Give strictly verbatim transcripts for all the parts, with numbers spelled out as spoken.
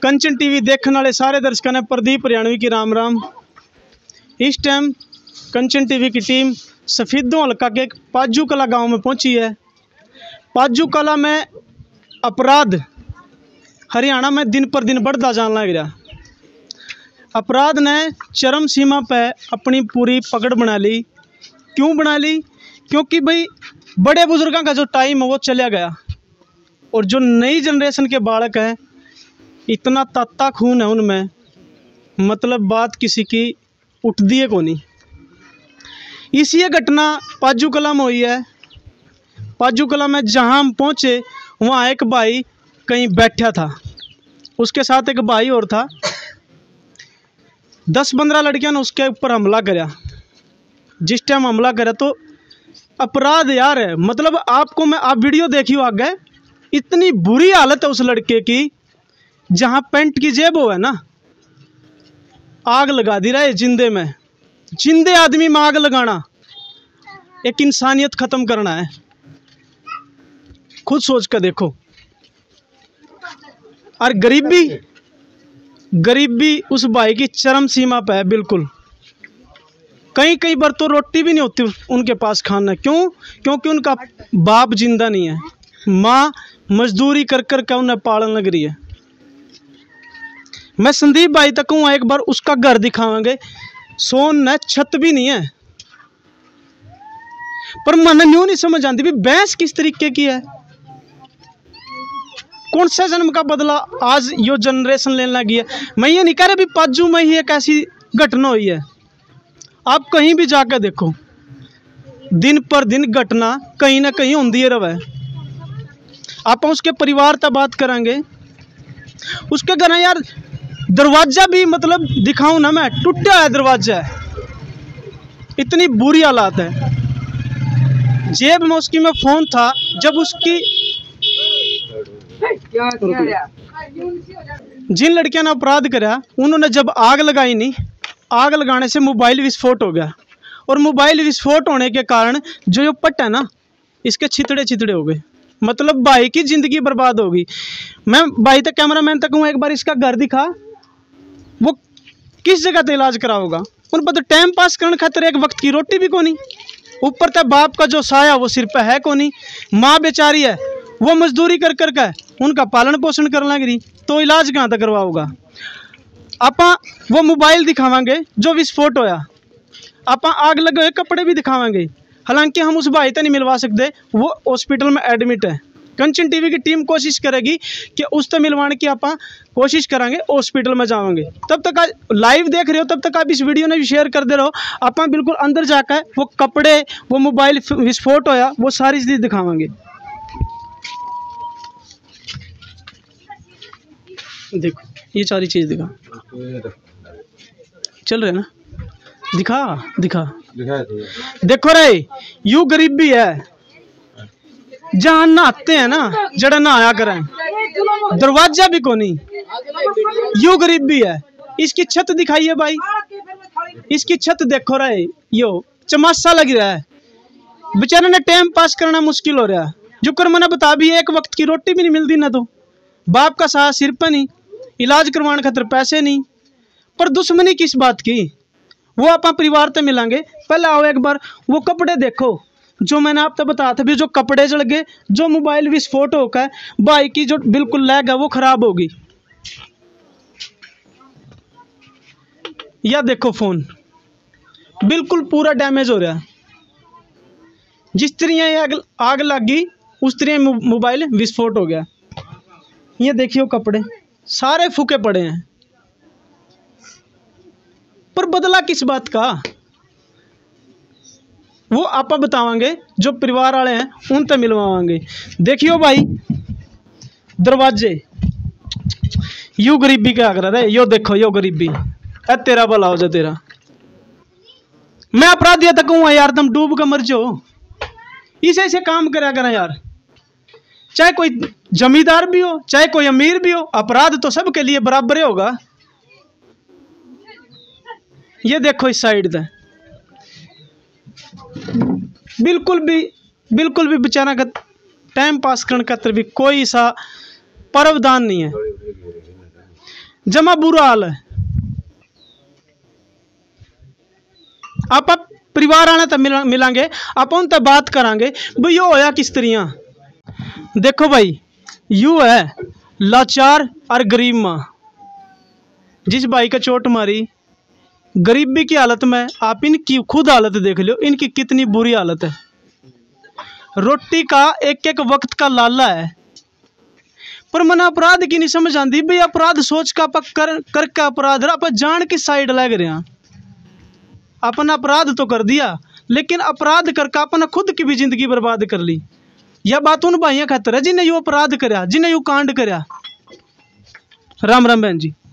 कंचन TV देखने वाले सारे दर्शकों ने प्रदीप हरियाणवी की राम राम। इस टाइम कंचन टीवी की टीम सफीदों हल्का के पाजू कला गांव में पहुंची है। पाजू कला में अपराध हरियाणा में दिन पर दिन बढ़ता जाने लग रहा। अपराध ने चरम सीमा पे अपनी पूरी पकड़ बना ली। क्यों बना ली? क्योंकि भाई बड़े बुजुर्गों का जो टाइम है वो चला गया और जो नई जनरेशन के बालक हैं इतना ताता खून है उनमें, मतलब बात किसी की उठती है को नहीं। इसी घटना पाजू कला में हुई है। पाजू कला में जहाँ हम पहुँचे वहाँ एक भाई कहीं बैठा था, उसके साथ एक भाई और था। दस पंद्रह लड़कियों ने उसके ऊपर हमला करा। जिस टाइम हमला करा तो अपराध यार है, मतलब आपको मैं आप वीडियो देखियो आगे, इतनी बुरी हालत है उस लड़के की। जहाँ पेंट की जेब हो है ना, आग लगा दी रहा है जिंदे में। जिंदे आदमी में आग लगाना एक इंसानियत खत्म करना है। खुद सोच कर देखो। और गरीबी गरीबी उस भाई की चरम सीमा पे है बिल्कुल। कई कई बार तो रोटी भी नहीं होती उनके पास खाना। क्यों? क्योंकि उनका बाप जिंदा नहीं है, माँ मजदूरी कर कर के उन्हें पालन लग रही है। मैं संदीप भाई तक हूँ, एक बार उसका घर दिखावांगे। सोन न छत भी नहीं है। पर मन न्यू नहीं समझ आती भी भैंस किस तरीके की है। कौन सा जन्म का बदला आज यो जनरेशन लेने लगी है। मैं ये नहीं कह रहा भी पाजू में ही एक ऐसी घटना हुई है। आप कहीं भी जाकर देखो, दिन पर दिन घटना कहीं ना कहीं होती रहे। आप उसके परिवार तक बात करेंगे, उसके घर यार दरवाजा भी मतलब दिखाऊं ना मैं, टूटा है दरवाजा है। इतनी बुरी हालात है। जेब में उसकी में फोन था। जब उसकी जिन लड़कियों ने अपराध करा उन्होंने जब आग लगाई नहीं, आग लगाने से मोबाइल विस्फोट हो गया। और मोबाइल विस्फोट होने के कारण जो ये पट है ना, इसके छितड़े छितड़े हो गए। मतलब भाई की जिंदगी बर्बाद होगी। मैं भाई तक कैमरा मैन तक हूँ, एक बार इसका घर दिखा। वो किस जगह से इलाज कराओगा? उन पर तो टाइम पास करने खातिर एक वक्त की रोटी भी को नहीं। ऊपर तक बाप का जो साया वो सिर पे है को नहीं। माँ बेचारी है, वो मजदूरी कर कर के उनका पालन पोषण करने लग रही, तो इलाज कहाँ तक करवाओगा? आपा वो मोबाइल दिखावांगे जो विस्फोट होया, आपा आग लगे हुए कपड़े भी दिखावांगे। हालांकि हम उस भाई तक नहीं मिलवा सकते, वो हॉस्पिटल में एडमिट है। कंचन टीवी की टीम कोशिश करेगी कि उस तक मिलवाने की आप कोशिश करेंगे, हॉस्पिटल में जाओगे। तब तक आज लाइव देख रहे हो, तब तक आप इस वीडियो ने भी शेयर कर दे रहे हो। आप बिल्कुल अंदर जाकर वो कपड़े, वो मोबाइल विस्फोट होया, वो सारी चीज़ दिखावांगे। देखो ये सारी चीज़ दिखा, चल रहे ना, दिखा दिखा देखो रे। यू गरीबी है। जहाँ नहाते हैं ना, जड़ा नहाया करें, दरवाजा भी को नहीं। यू गरीबी है। इसकी छत दिखाइए भाई, इसकी छत देखो रहे, यो चमासा लग रहा है। बेचारे ने टाइम पास करना मुश्किल हो रहा है। जो कर मना बता भी, एक वक्त की रोटी भी नहीं मिलती ना, तो बाप का साथ सिर पर नहीं, इलाज करवाने खातिर पैसे नहीं। पर दुश्मनी किस बात की? वो आप परिवार से मिलांगे। पहले आओ एक बार वो कपड़े देखो जो मैंने आपको बताया था भी, जो कपड़े जल गए, जो मोबाइल विस्फोट होकर भाई की जो बिल्कुल लैग है वो खराब होगी। या देखो फोन बिल्कुल पूरा डैमेज हो रहा है। जिस तरह आग, आग लगी उस तरह मोबाइल विस्फोट हो गया। ये देखियो कपड़े सारे फूके पड़े हैं। पर बदला किस बात का? वो आप बतावांगे, जो परिवार वाले हैं उन तक मिलवावांगे। देखियो भाई दरवाजे, यू गरीबी क्या कर रहा है। यो देखो यो गरीबी है। तेरा भला हो जाए तेरा। मैं अपराधी तक हूँ यार, तुम डूब कर मर जाओ। इसे ऐसे काम करा करा यार। चाहे कोई जमींदार भी हो, चाहे कोई अमीर भी हो, अपराध तो सबके लिए बराबर ही होगा। ये देखो इस साइड से बिल्कुल भी बिल्कुल भी बेचारा का टाइम पास करने का भी कोई सा प्रावधान नहीं है। जमा बुरा हाल है। आप आप परिवार आने तक मिला, मिलांगे आप उन तक बात करांगे भाई यो होया किस तरिया। देखो भाई यू है लाचार और गरीब माँ। जिस भाई का चोट मारी गरीबी की हालत में, आप इनकी खुद हालत देख लो, इनकी कितनी बुरी हालत है। रोटी का एक एक वक्त का लाला है, पर मन अपराध की नहीं समझ आती भाई। अपराध सोच का आप कर करके अपराध आप जान की साइड लग रहे हैं। अपना अपराध तो कर दिया, लेकिन अपराध करके अपना खुद की भी जिंदगी बर्बाद कर ली। यह बात उन भाइयों खातर है जिन्हें यू अपराध कराया, जिन्हें यू कांड कराया। राम राम बहन जी।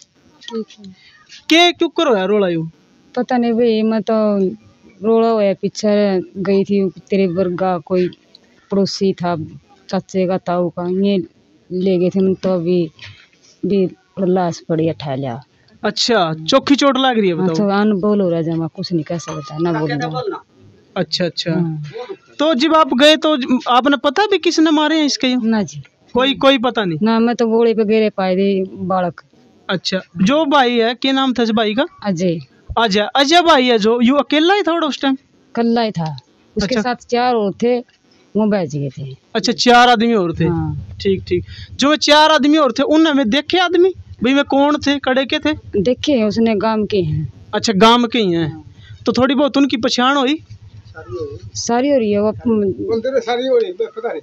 के क्यों करो यार रोला यू? पता नहीं भाई, मैं तो रोला हुआ पीछे गई थी। तेरे वर्गा कोई पड़ोसी था, चाचे का ताऊ का, ये ले गए थे। तो अभी भी लाश पड़ी उठा लिया। अच्छा, चौखी चोट लग रही है बताओ? तो अनबोल हो रहा है, मैं कुछ नहीं कह सकता ना बोलूंगा। अच्छा अच्छा। तो जब आप गए तो आपने पता भी किसने मारे हैं इसके? ना जी, कोई कोई पता नहीं ना। मैं तो गोले पे गिरे पाए थे बालक। अच्छा, जो भाई है क्या नाम था इस भाई का? अजय। अजय अजय भाई है जो, यू अकेला ही था उस टाइम? कल्ला ही था, उसके अच्छा। साथ चार और थे, वो बच गए थे। अच्छा, चार आदमी और थे। हाँ। ठीक ठीक। जो चार आदमी और थे उनमें में देखे आदमी भाई में कौन थे, कड़े के थे? देखे उसने गांव के हैं। अच्छा, गांव के ही हैं। तो थोड़ी बहुत उनकी पहचान हुई? सारी हो रही है वो, सारी हो रही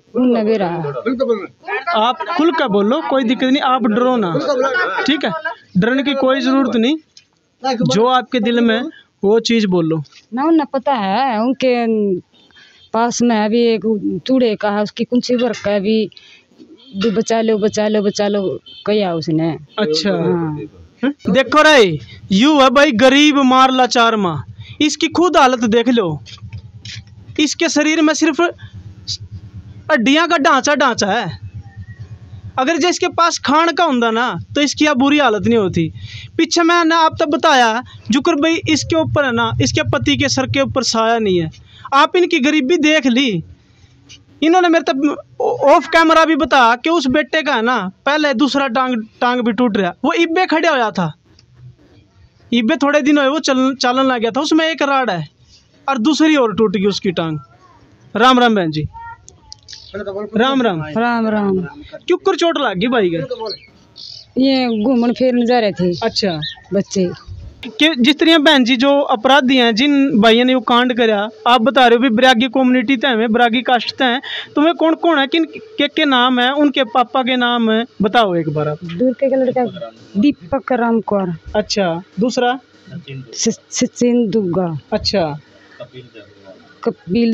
है। आप खुल कर बोलो, कोई दिक्कत नहीं, आप डरो ना, ठीक है? डरने की कोई जरूरत नहीं, जो आपके दिल में वो चीज बोलो ना। उन्हें पता है, उनके पास में अभी एक चूड़े का है, उसकी कुंची भर का भी, भी बचा लो बचा लो बचा लो कहा उसने। अच्छा। हाँ। देखो रे यू है भाई गरीब मार लाचार माँ। इसकी खुद हालत देख लो, इसके शरीर में सिर्फ हड्डियां का ढांचा ढांचा है। अगर जिसके पास खान का होता ना तो इसकी यह बुरी हालत नहीं होती। पीछे मैंने आप तब बताया जुकर भाई इसके ऊपर है ना, इसके पति के सर के ऊपर साया नहीं है। आप इनकी गरीबी देख ली। इन्होंने मेरे तब ऑफ कैमरा भी बताया कि उस बेटे का है ना पहले दूसरा टांग टांग भी टूट रहा, वो इब्बे खड़े होया था। इब्बे थोड़े दिन हुए वो चल चालन लग गया था, उसमें एक राड है और दूसरी और टूट गई उसकी टांग। राम राम बहन जी। राम राम। राम राम। क्यों कर चोट लग गई भाई का? ये घूमन फिरने जा रहे थे। अच्छा, बच्चे कि जिस तरह बहन जी जो अपराधी हैं, जिन भाइयों ने वो कांड कराया, आप बता रहे हो भी बरागी कम्युनिटी तय में, बरागी कास्ट हैं, तुम्हें कौन कौन है, किन के, के नाम है, उनके पापा के नाम है बताओ एक बार आप। दूर के लड़का दीपक राम कौर। अच्छा, दूसरा सचिन दुग्गा। अच्छा, कपिल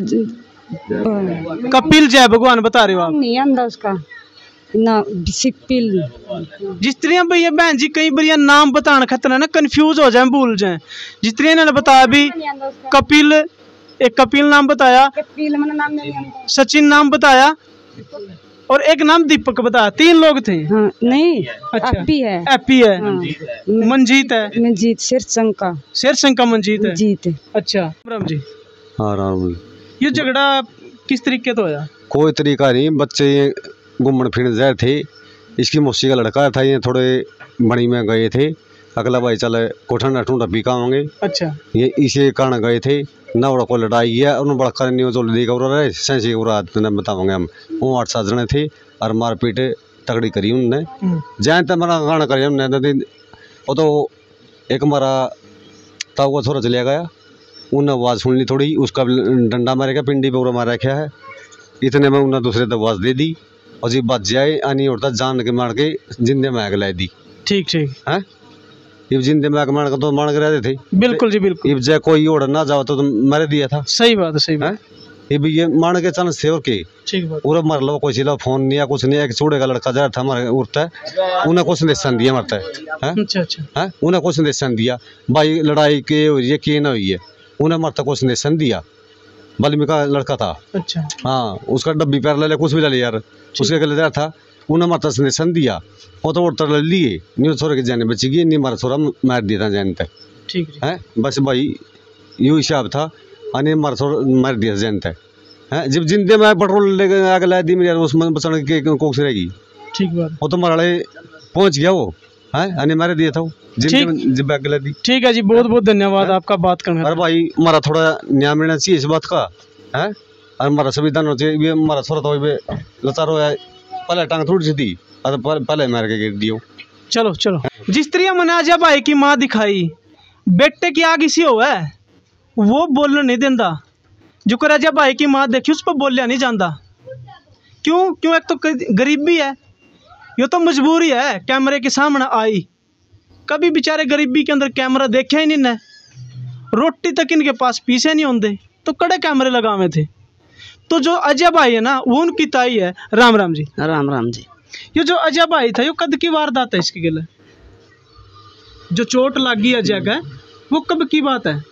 कपिल जय भगवान बता रहे हो आप? नहीं आंदा उसका ना, सिपिल। जिस तरह भैया बहन जी कई बार नाम बताने खतरा ना कंफ्यूज हो जाए, भूल जाए। जिस तरह इन्होंने बताया भी कपिल, एक कपिल नाम बताया, कपिल मन नाम नहीं आंदा, सचिन नाम बताया और एक नाम दीपक बताया, तीन लोग थे। हाँ, नहीं। अच्छा, एपी है, एपी है। हाँ। मंजीत है, मंजीत शेरसंग का, शेरसंग का मंजीत है। जीत। अच्छा राम जी। हाँ राम। ये झगड़ा किस तरीके तो होया? कोई तरीका नहीं, बच्चे ये घूमन फिरने जाए थे। इसकी मौसी का लड़का था, ये थोड़े बड़ी में गए थे। अगला भाई चले कोठा ठूंढा पी का होंगे। अच्छा, ये इसे कारण गए थे ना, बड़ा को लड़ाई है और बड़ा कर नहीं जो दी रहे सैंसी बताओगे हम। वो आठ सात जने थे और मारपीट तगड़ी करी उनने। जैन तक मरा गाना करी हमने। वो तो एक मारा ताऊ का थोड़ा चलिया गया, उन्हें आवाज़ सुन ली थोड़ी, उसका डंडा मारे गया, पिंडी पे पूरा मारा रखा है। इतने में उन्हें दूसरे तक आवाज़ दे दी और जी बच जाए आनी उड़ता जान के मार के जिंदे में आग लाई दी। ठीक ठीक है। ये जिंदे में आग मार के तो मार के रहते थे। बिल्कुल जी बिल्कुल। ये जय कोई ओढ़ ना जाओ तो मारे दिया था। सही बात है, सही बात है। ये भी ये मान के चल से के ठीक बात। पूरा मर लो, कोई चिल्ला फोन नहीं है कुछ नहीं है। एक चूड़े का लड़का जा था हमारे उड़ता है, उन्हें कुछ निशान दिया मरता है। अच्छा अच्छा। है उन्हें कुछ निशान दिया भाई, लड़ाई के हुई है की ना हुई है, उन्हें मरता कुछ निशान दिया। बल्मी का लड़का था। अच्छा। हाँ, उसका डब्बी पैर ले ले कुछ भी ले ले यार, उसके गले जा था, उन्हें मरता निशान दिया। वो तो उड़ता ले लिए नहीं, छोरे के जाने बची गई नहीं, मारा छोरा मार दिया था जान तक। ठीक है, बस भाई यू हिसाब था। अने मार छोरा मार दिया जान तक है। जब जिंदे में पेट्रोल लेके आगे ला दी मेरे, उसमें बचने के कोक से रहेगी। ठीक बात। वो तो मारे पहुंच गया वो है अने मारे दिया था जिन जब अगले दी। ठीक है जी, बहुत बहुत धन्यवाद आपका बात करने। अरे भाई हमारा थोड़ा न्याय मिलना चाहिए इस बात का है, और हमारा संविधान होना चाहिए। हमारा थोड़ा तो लचारो है, पहले टांग थोड़ी सी दी, पहले मार के गिर दियो। चलो चलो, जिस तरह मैंने आजा भाई की माँ दिखाई, बेटे की आग इसी हो है, वो बोलने नहीं देता। जो कर राजा भाई की माँ देखी उस पर बोलिया नहीं जाता। क्यों क्यों एक तो गरीबी है, ये तो मजबूरी है। कैमरे के सामने आई, कभी बेचारे गरीबी के अंदर कैमरा देखे ही नहीं ने, रोटी तक इनके पास पीछे नहीं होंगे, तो कड़े कैमरे लगावे थे। तो जो अजय भाई है ना, वो उनकी ताई है। राम राम जी। राम राम जी। ये जो अजय भाई था, ये कद की वारदात है इसके गले? जो चोट लगी अजय का, वो कब की बात है?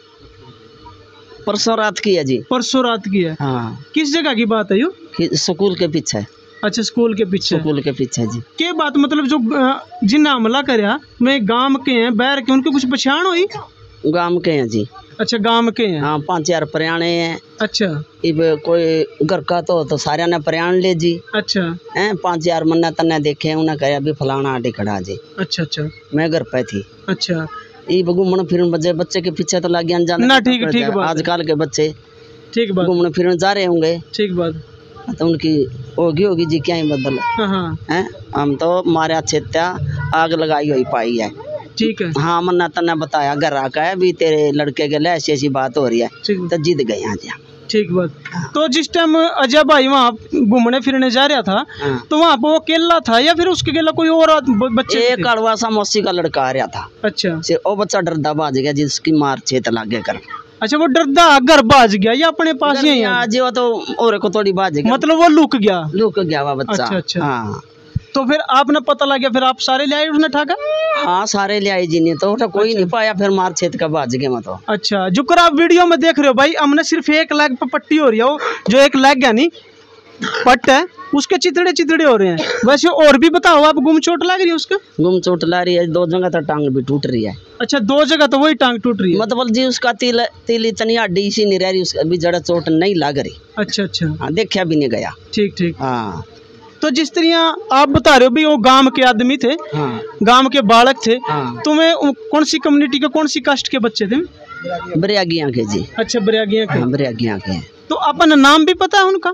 परसों रात की है जी। परसों रात की है। हाँ। किस जगह की बात है यो? स्कूल के पीछे। अच्छा, स्कूल के पीछे। स्कूल के पीछे जी। के बात मतलब जो जिन्हें हमला करया मैं गांव के हैं, बैर के, उनकी कुछ पहचान हुई? गांव के हैं जी। अच्छा, गांव के हैं। हाँ, पाँच हजार प्रयाणे हैं। अच्छा। इब कोई घर का तो तो सारे ने प्रयाण ले जी। अच्छा। हैं पाँच हजार मन्ना तन्ने देखे, उन्हें कहा अभी फलाना आटे खड़ा जी। अच्छा अच्छा। मैं घर पे थी। अच्छा। ये घूमने फिरन बजे बच्चे के पीछे तो लग गया अनजाने ना। ठीक है, ठीक बात। आजकल के बच्चे ठीक बात, घूमने फिरन जा रहे होंगे। ठीक बात। तो उनकी होगी होगी जी, क्या ही बदल। हाँ। हैं हम तो मारे अच्छे आग लगाई हुई पाई है। ठीक है। हाँ, मन्ना तन्ने बताया घर आका है भी तेरे लड़के के लिए ऐसी ऐसी बात हो रही है, तो जीत गए यहाँ जी। ठीक बात। तो जिस टाइम अजय भाई वहाँ घूमने फिरने जा रहा था, तो वहाँ पे वो अकेला था या फिर उसके अकेला कोई और बच्चे? एक कड़वा सा मौसी का लड़का आ रहा था। अच्छा। वो बच्चा डरदा भाज गया जिसकी मार छेत लागे कर। अच्छा, वो डरदा घर भाज गया या अपने पास ही है? जी, वो तो और को थोड़ी भाज गया, मतलब वो लुक गया। लुक गया वो बच्चा। अच्छा अच्छा। हाँ। तो फिर आपने पता लग गया, फिर आप सारे ले आए उसने ठाका? हाँ, सारे ले आई जी, नहीं तो उठा कोई नहीं पाया, फिर मार छेद का भाज गया मैं तो। अच्छा, जो कर आप वीडियो में देख रहे हो भाई, हमने सिर्फ एक लेग पे पट्टी हो रही है, वो जो एक लेग है नहीं पट है, उसके चितड़े चितड़े हो रहे हैं। वैसे और भी बताओ, आप गुम चोट लग रही है उसका? गुम चोट ला रही है, दो जगह तो टांग भी टूट रही है। अच्छा, दो जगह तो वही टांग टूट रही है? मतलब जी उसका तिल तिल इतनी हड्डी इसी नहीं रह रही, उसका भी जड़ा चोट नहीं लग रही। अच्छा अच्छा। हाँ, देखा भी नहीं गया। ठीक ठीक। हाँ। तो जिस तरह आप बता रहे हो भी वो गांव के आदमी थे। हाँ। गांव के बालक थे। हाँ। तुम्हें कौन सी कम्युनिटी के, कौन सी कास्ट के बच्चे थे? बरियागियाँ के जी। अच्छा, बरियागियाँ के। हाँ, बरियागियाँ के। तो अपन नाम भी पता है उनका?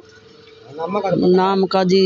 नाम का जी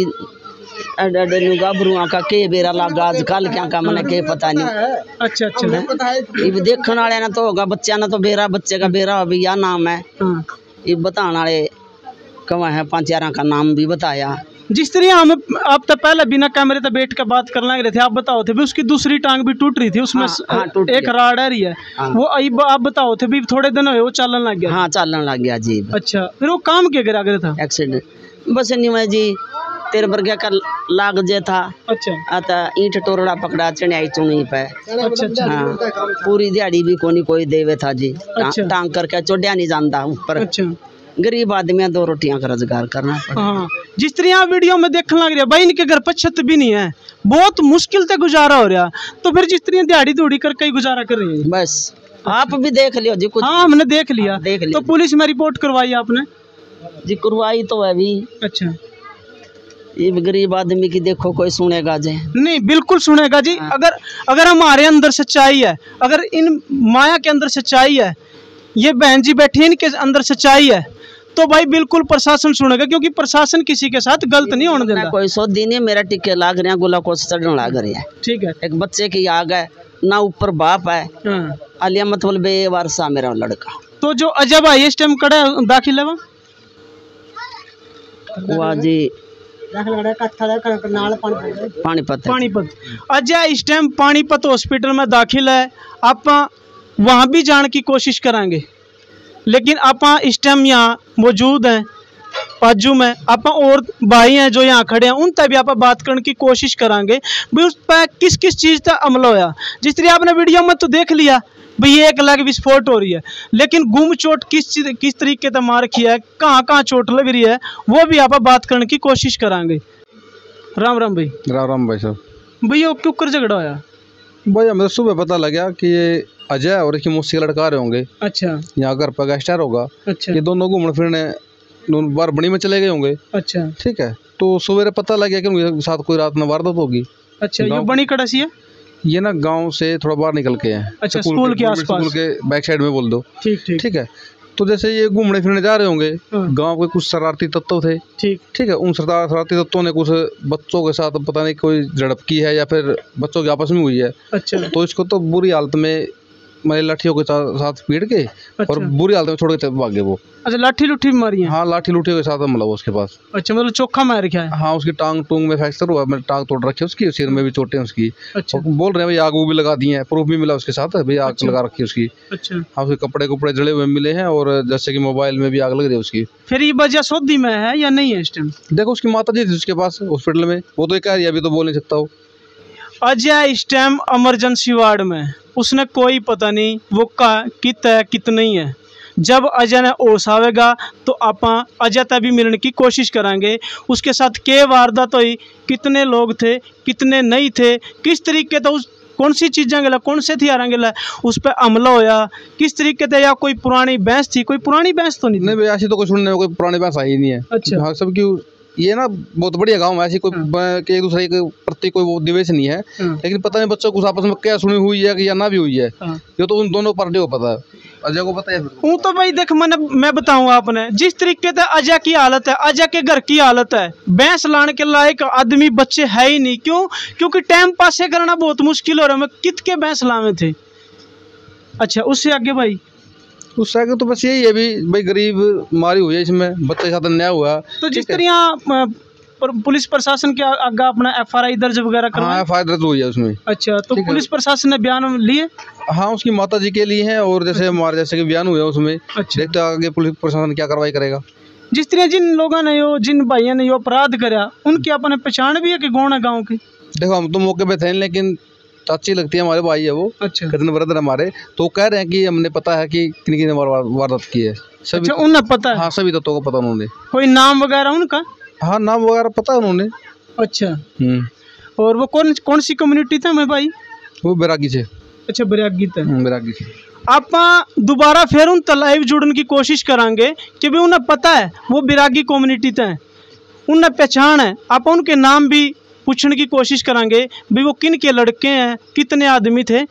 गाभरुआ का के बेरा लागा आजकल क्या का मैंने के पता नहीं। अच्छा अच्छा। ये देखने वाले ना तो होगा, बच्चा ना तो बेरा, बच्चे का बेरा अभी या नाम है। ये बताने वाले कवा है, पाँच यारा का नाम भी बताया। जिस तरह हम आप तो पहले बिना कैमरे तो बैठ कर बात करने लग रहे थे, आप बताओ थे भी उसकी दूसरी टांग भी टूट रही थी, उसमें हाँ, हाँ, एक राड आ रही है। हाँ। वो आप बताओ थे भी थोड़े दिन हुए वो चलन लग गया? हाँ, चलन लग गया जी। अच्छा, फिर वो काम क्या करा करे था? एक्सीडेंट बस नहीं मैं जी, तेरे बरगे का लाग जे था। अच्छा। आता ईंट टोरड़ा पकड़ा चढ़ाई चुनी पे। अच्छा अच्छा। हाँ, पूरी दिहाड़ी भी कोनी कोई देवे था जी। अच्छा। टांग करके चोड़िया नहीं जानता ऊपर। अच्छा। गरीब आदमी दो रोटियां का रोजगार करना। हाँ, जिस तरह आप वीडियो में देखने लग रहे हैं भाई, इनके घर पर छत भी नहीं है, बहुत मुश्किल से गुजारा हो रहा। तो फिर जिस तरह दिहाड़ी दौड़ी करके ही गुजारा कर रहे हैं। बस आप भी देख लियो जी कुछ। हाँ, हमने देख लिया। हाँ, देख लिया। तो पुलिस में रिपोर्ट करवाई आपने? जी करवाई तो है भी। अच्छा। ये गरीब आदमी की देखो कोई सुनेगा जी? नहीं, बिल्कुल सुनेगा जी। हाँ। अगर अगर हमारे अंदर सच्चाई है, अगर इन माया के अंदर सच्चाई है, ये बहन जी बैठी इनके अंदर सच्चाई है, तो भाई बिल्कुल प्रशासन सुनेगा, क्योंकि प्रशासन किसी के साथ गलत नहीं होने देता। कोई सौदी नहीं, मेरा टिक्के लाग रहे हैं, गोला को चढ़ने लाग रहे हैं। ठीक है। एक बच्चे की आग है ना, ऊपर बाप है। हाँ। अलिया मतलब बेवारसा मेरा लड़का। तो जो अजय भाई इस टाइम कड़ा दाखिल है वहाँ जी पानीपत पानीपत अजय इस टाइम पानीपत हॉस्पिटल में दाखिल है। आप वहाँ भी जाने की कोशिश करेंगे, लेकिन आप इस टाइम यहाँ मौजूद हैं बाजू में। आप और भाई हैं जो यहाँ खड़े हैं, उन तक भी आप बात करने की कोशिश करेंगे भाई उस पर किस किस चीज़ का अमल होया। जिस तरह आपने वीडियो में तो देख लिया भाई एक लाख विस्फोट हो रही है, लेकिन गुम चोट किस चीज किस तरीके से मार किया है, कहाँ कहाँ चोट लग रही है, वो भी आप बात करने की कोशिश करेंगे। राम राम भाई। राम राम भाई साहब। भैया वो क्यों कर झगड़ा होया? भाई हमें सुबह पता लगा कि ये अजय और इसकी मौसी का लड़का आ रहे होंगे। अच्छा। यहाँ घर पर गेस्ट होगा। अच्छा। ये दोनों घूमने फिरने बार बड़ी में चले गए होंगे। अच्छा। ठीक है, तो सवेरे पता लग गया कि उनके साथ कोई रात में वारदात होगी। अच्छा, ये बनी कड़सी है? ये ना गांव से थोड़ा बाहर निकल के हैं। अच्छा, स्कूल के आसपास, स्कूल के बैक साइड में बोल दो। ठीक ठीक ठीक है। तो जैसे ये घूमने फिरने जा रहे होंगे, गांव के कुछ शरारती तत्व थे। ठीक ठीक है। उन शरार शरारती तत्वों ने कुछ बच्चों के साथ पता नहीं कोई झड़प की है या फिर बच्चों के आपस में हुई है। अच्छा। तो इसको तो बुरी हालत में मैंने लाठियों के साथ पीट के अच्छा। और बुरी हालत में छोड़ के भागे वो। अच्छा, लाठी लुठी मारी है? हाँ, लाठी लुठी के साथ हमला हुआ उसके पास। अच्छा, मतलब चोखा मार रखा है? हाँ, उसकी टांग टूंग में फ्रैक्चर हुआ, मैंने टांग तोड़ रखी है उसकी, सिर में भी चोटें उसकी। अच्छा। बोल रहे हैं भाई आग भी लगा दी है, प्रूफ भी मिला उसके साथ, भाई आग अच्छा। लगा रखी है उसकी। अच्छा। हाँ, उसके कपड़े कपड़े जड़े हुए मिले हैं और जैसे कि मोबाइल में भी आग लग रही है उसकी। फिर ये वजह सौदी में है या नहीं है इस टाइम? देखो, उसकी माता जी थी उसके पास हॉस्पिटल में, वो तो कह रही है, अभी तो बोल नहीं सकता वो। अजय इस टाइम इमरजेंसी वार्ड में, उसने कोई पता नहीं वो का कित है कित नहीं है। जब अजय ने होश आवेगा तो आप अजय तक भी मिलने की कोशिश करेंगे। उसके साथ के वारदात हुई, कितने लोग थे, कितने नहीं थे, किस तरीके तो उस कौन सी चीज़ें गला, कौन से हथियार गला उस पर हमला होया, किस तरीके से, या कोई पुरानी भैंस थी? कोई पुरानी भैंस तो नहीं? नहीं, ऐसी तो कुछ सुनने में कोई पुरानी भैंस आई नहीं है। अच्छा। हाँ, सबकी ये ना बहुत बढ़िया गांव है, ऐसी कोई एक दूसरे के प्रति कोई वो निवेश नहीं है। लेकिन पता नहीं बच्चों को आपस में क्या सुनी हुई है कि या ना भी हुई है, ये तो उन दोनों पार्टियों को पता है। अजय को पता है? वो तो भाई देख, मैंने मैं बताऊं आपने जिस तरीके से अजय की हालत है, अजय के घर की हालत है, भैंस लाने के लायक आदमी बच्चे है ही नहीं। क्यों? क्योंकि टाइम पास करना बहुत मुश्किल हो रहा है। मैं कित के भैंस लावे थे। अच्छा, उससे आगे भाई? उससे आगे तो बस यही है भी भाई, गरीब मारी हुई है इसमें, बच्चे के साथ अन्याय हुआ। तो जिस तरह पुलिस प्रशासन के आगे अपना एफ आई आर दर्ज वगैरह करवाया? हाँ, एफ आई आर दर्ज हुई है उसमें। अच्छा, तो पुलिस प्रशासन ने बयान लिए? हाँ, उसकी माता जी के लिए हैं और जैसे हमारे जैसे कि बयान हुए उसमें। अच्छा। देखते आगे पुलिस प्रशासन क्या कार्रवाई करेगा। जिस तरह जिन लोगों ने यो जिन भाइयों ने यो अपराध करा, उनकी अपने पहचान भी है कि कौन है गाँव की? देखो, हम तो मौके पे थे, लेकिन चाची लगती है, हमारे भाई है वो। अच्छा। कितने ब्रदर हमारे, तो कह रहे हैं कि हमने पता है कि किन किन वारदात की है। सभी। अच्छा, उन्हें पता है? हाँ, सभी तत्वों को पता उन्होंने। कोई नाम वगैरह उनका? हाँ, नाम वगैरह पता है उन्होंने। अच्छा। हम्म। और वो कौन कौन सी कम्युनिटी था मैं भाई? वो बैरागी से। अच्छा, बैरागी था। बैरागी से। आप दोबारा फिर उन लाइव जुड़ने की कोशिश करेंगे कि भी उन्हें पता है वो बैरागी कम्युनिटी थे, उन्हें पहचान है। आप उनके नाम भी पूछने की कोशिश करेंगे भी वो किन के लड़के हैं, कितने आदमी थे।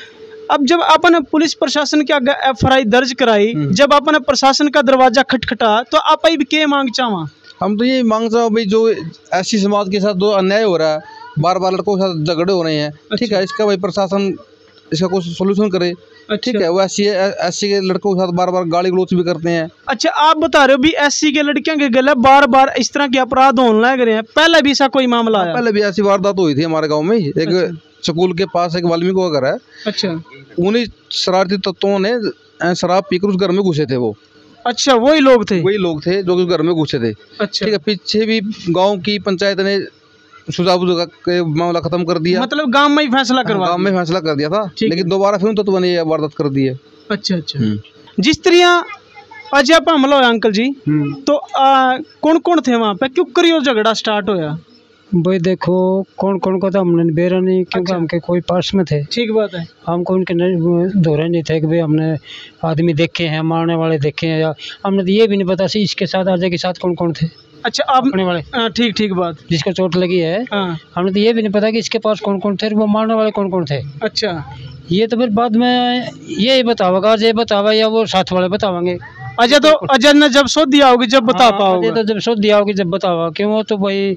अब जब आपने पुलिस प्रशासन के आगे एफ आई आर दर्ज कराई, जब आपने प्रशासन का दरवाजा खटखटा, तो आप भी क्या मांग चाहो? हम तो ये मांग चाहो भाई, जो ऐसी समाज के साथ जो अन्याय हो रहा है, बार बार लड़कों के साथ झगड़े हो रहे हैं। अच्छा। ठीक है, इसका भाई प्रशासन इसका कुछ सोल्यूशन करे। अच्छा। ठीक है, वो ऐसी एससी के लड़कों के साथ बार बार गाली गलौज भी करते हैं। अच्छा, आप बता रहे हो भी एससी के लड़कियों के गले बार बार इस तरह के अपराध होने लग रहे हैं। पहले भी ऐसा कोई मामला आया? पहले भी ऐसी वारदात हुई थी हमारे गाँव में। एक स्कूल के पास एक वाल्मीकि का घर है। अच्छा। उन्हीं शरारती तत्वों ने शराब पीकर उस घर में घुसे थे वो। अच्छा, वही लोग थे? वही लोग थे जो घर में घुसे थे। अच्छा। ठीक है, पीछे भी गांव की पंचायत ने सुझाव के मामला खत्म कर दिया। मतलब गांव में ही फैसला करवा गांव में फैसला कर दिया था, लेकिन दोबारा फिर तो बने वारदात कर दी है। अच्छा अच्छा। जिस तरह अजय पर हमला हुआ अंकल जी, तो आ, कौन कौन थे वहाँ पे, क्यों करियो झगड़ा स्टार्ट होया? भाई देखो, कौन कौन को तो हमने बेरा नहीं, क्योंकि हमके कोई पास में थे। ठीक बात है। हमको उनके दौरे नहीं थे कि भाई हमने आदमी देखे हैं, मारने वाले देखे हैं, या हमने तो ये भी नहीं पता सी इसके साथ अजय के साथ कौन कौन थे। अच्छा, आप अपने वाले? ठीक ठीक बात। जिसको चोट लगी है, हाँ। हमने तो ये भी नहीं पता कि इसके पास कौन कौन थे, वो मारने वाले कौन कौन थे। अच्छा। ये तो फिर बाद में ये बताओगा, अजय बतावा या वो साथ वाले बतावांगे। अजय तो अजय ने जब शोध दिया होगी जब बता पाओगे। तो जब शोध दिया होगी जब बतावा, क्यों वो तो भाई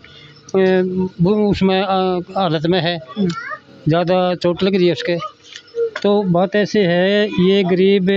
उसमें हालत में है, ज़्यादा चोट लग रही है उसके। तो बात ऐसे है, ये गरीब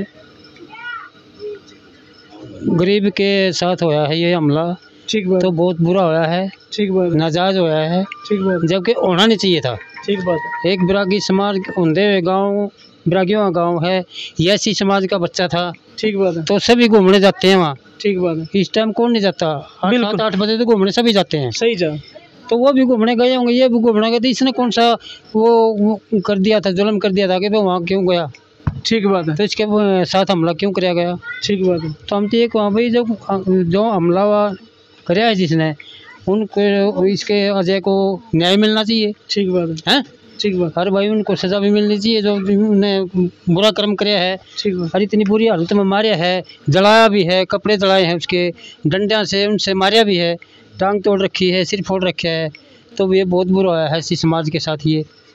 गरीब के साथ होया है ये हमला। ठीक बात। तो बहुत बुरा होया है। ठीक बात। नाजायज होया है। ठीक बात। जबकि होना नहीं चाहिए था। ठीक बात। एक बैरागी समाज होंदे हुए गाँव, बैरागियों का गाँव है, ये ऐसी समाज का बच्चा था। ठीक बात है। तो सभी घूमने जाते हैं वहाँ। ठीक बात है। इस टाइम कौन नहीं जाता? सात आठ बजे तो घूमने सभी जाते हैं। सही जा। तो वो भी घूमने गए होंगे, ये भी घूमने गए, तो इसने कौन सा वो, वो कर दिया था, जुल्म कर दिया था कि वो वहाँ क्यों गया? ठीक बात है। तो इसके साथ हमला क्यों कराया गया? ठीक बात है। तो हम तो ये कहा भाई, जो जो हमला कराया है जिसने, उनको इसके अजय को न्याय मिलना चाहिए। ठीक बात है। ठीक बात। हर भाई उनको सजा भी मिलनी चाहिए जो उन्हें बुरा कर्म कराया है। ठीक बात। और इतनी बुरी हालत में मारा है, जलाया भी है, कपड़े जलाए हैं उसके, डंडिया से उनसे मारा भी है, टांग तोड़ रखी है, सिर फोड़ रखा है। तो ये बहुत बुरा है इसी समाज के साथ ये।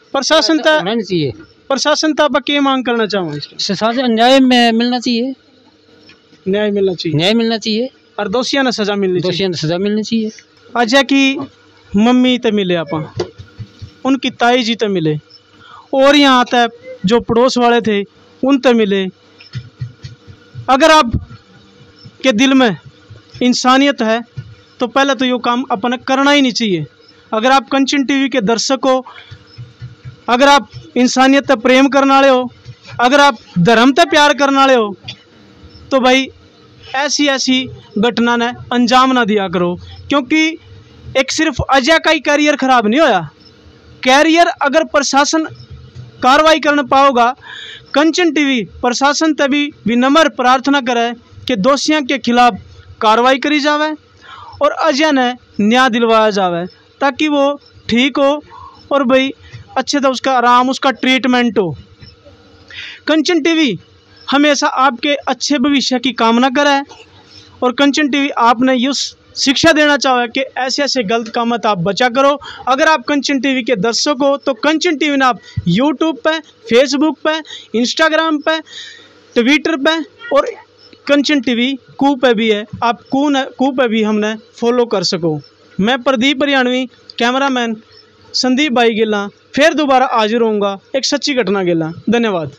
प्रशासन तक होना नहीं चाहिए। प्रशासन तक आप क्या मांग करना चाहूँ? शासन न्याय में मिलना चाहिए, न्याय मिलना चाहिए, न्याय मिलना चाहिए और दोषियों ने सजा मिलनी चाहिए, दोषियों ने सजा मिलनी चाहिए। अजय की मम्मी तो मिले आप, उनकी ताई जी तो मिले, और यहाँ तक जो पड़ोस वाले थे उन तो मिले। अगर आप के दिल में इंसानियत है तो पहले तो ये काम अपन करना ही नहीं चाहिए। अगर आप कंचन टीवी के दर्शक हो, अगर आप इंसानियत से प्रेम करने वाले हो, अगर आप धर्म से प्यार करने वाले हो, तो भाई ऐसी ऐसी घटना ने अंजाम ना दिया करो। क्योंकि एक सिर्फ अजय का ही कैरियर खराब नहीं होया, कैरियर अगर प्रशासन कार्रवाई करने पाओगा, कंचन टीवी प्रशासन तभी विनम्र प्रार्थना करे कि दोषियों के खिलाफ कार्रवाई करी जावे और अजय ने न्याय दिलवाया जावे, ताकि वो ठीक हो और भाई अच्छे से उसका आराम, उसका ट्रीटमेंट हो। कंचन टीवी हमेशा आपके अच्छे भविष्य की कामना करे और कंचन टीवी आपने ये शिक्षा देना चाहे कि ऐसे ऐसे गलत काम आप बचा करो। अगर आप कंचन टीवी के दर्शक हो तो कंचन टीवी ने आप यूट्यूब पे, फेसबुक पे, इंस्टाग्राम पे, ट्विटर पे और कंचन टीवी कू पे भी है, आप कू न कू पे भी हमने फॉलो कर सको। मैं प्रदीप हरियाणवी, कैमरामैन संदीप भाई गिला, फिर दोबारा हाजिर होऊंगा एक सच्ची घटना गिला। धन्यवाद।